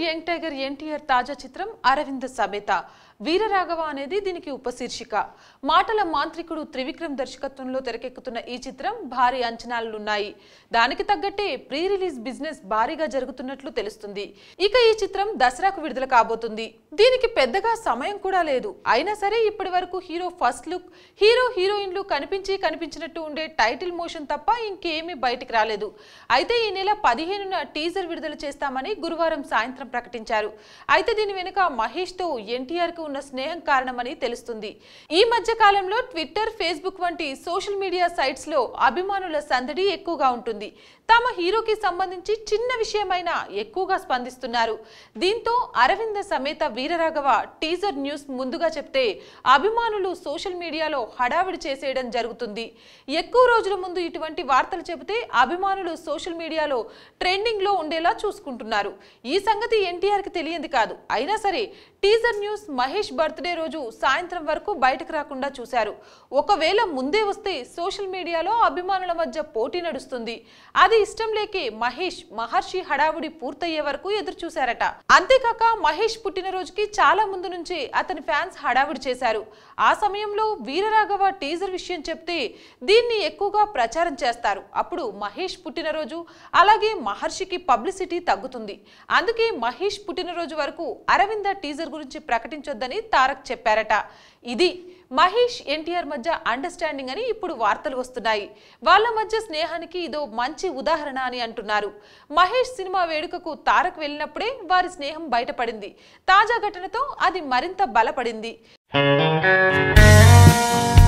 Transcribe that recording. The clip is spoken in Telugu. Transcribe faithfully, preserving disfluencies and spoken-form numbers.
యంగ్ టైగర్ ఎన్టీఆర్ తాజా చిత్రం అరవింద సమేత వీరరాఘవ అనేది దీనికి ఉపశీర్షిక. మాటల మాంత్రికుడు త్రివిక్రమ్ దర్శకత్వంలో తెరకెక్కుతున్న ఈ చిత్రం భారీ అంచనాలున్నాయి. దానికి తగ్గట్టే ప్రీ రిలీజ్ బిజినెస్ భారీగా జరుగుతున్నట్లు తెలుస్తుంది. ఇక ఈ చిత్రం దసరాకు విడుదల కాబోతుంది. దీనికి పెద్దగా సమయం కూడా లేదు. అయినా సరే ఇప్పటి వరకు హీరో ఫస్ట్ లుక్, హీరో హీరోయిన్లు కనిపించి కనిపించినట్టు ఉండే టైటిల్ మోషన్ తప్ప ఇంకేమీ బయటికి రాలేదు. అయితే ఈ నెల పదిహేనున టీజర్ విడుదల చేస్తామని గురువారం సాయంత్రం ప్రకటించారు. అయితే దీని వెనుక మహేష్ తో ఎన్టీఆర్ కు ఉన్న స్నేహం కారణమని తెలుస్తుంది. ఈ మధ్య కాలంలో ట్విట్టర్, ఫేస్బుక్ వంటి సోషల్ మీడియా సైట్స్ లో అభిమానుల సందడి ఎక్కువగా ఉంటుంది. తమ హీరోకి సంబంధించి చిన్న విషయమైనా ఎక్కువగా స్పందిస్తున్నారు. దీంతో అరవింద సమేత వీరరాఘవ టీజర్ న్యూస్ ముందుగా చెప్తే అభిమానులు సోషల్ మీడియాలో హడావిడి చేసేయడం జరుగుతుంది. ఎక్కువ రోజుల ముందు ఇటువంటి వార్తలు చెబితే అభిమానులు సోషల్ మీడియాలో ట్రెండింగ్ లో ఉండేలా చూసుకుంటున్నారు. ఈ సంగతి ఎన్టీఆర్ కి తెలియంది కాదు. అయినా సరే టీజర్ న్యూస్ మహేష్ బర్త్డే రోజు సాయంత్రం వరకు బయటకు రాకుండా చూశారు. ఒకవేళ ముందే వస్తే సోషల్ మీడియాలో అభిమానుల మధ్య పోటీ నడుస్తుంది. అది ఇష్టం లేకే మహేష్ మహర్షి హడావుడి పూర్తయ్యే వరకు ఎదురు చూశారట. అంతేకాక మహేష్ పుట్టినరోజుకి చాలా ముందు నుంచే అతని ఫ్యాన్స్ హడావుడి చేశారు. ఆ సమయంలో వీరరాఘవ టీజర్ విషయం చెప్తే దీన్ని ఎక్కువగా ప్రచారం చేస్తారు. అప్పుడు మహేష్ పుట్టినరోజు అలాగే మహర్షికి పబ్లిసిటీ తగ్గుతుంది. అందుకే మహేష్ పుట్టినరోజు వరకు అరవింద టీజర్ గురించి ప్రకటించొద్దని తారక్ చెప్పారట. ఇది మహేష్ ఎన్టీఆర్ మధ్య అండర్స్టాండింగ్ అని ఇప్పుడు వార్తలు వస్తున్నాయి. వాళ్ళ మధ్య స్నేహానికి ఇదో మంచి ఉదాహరణ అని అంటున్నారు. మహేష్ సినిమా వేడుకకు తారక్ వెళ్ళినప్పుడే వారి స్నేహం బయటపడింది. తాజా ఘటనతో అది మరింత బలపడింది.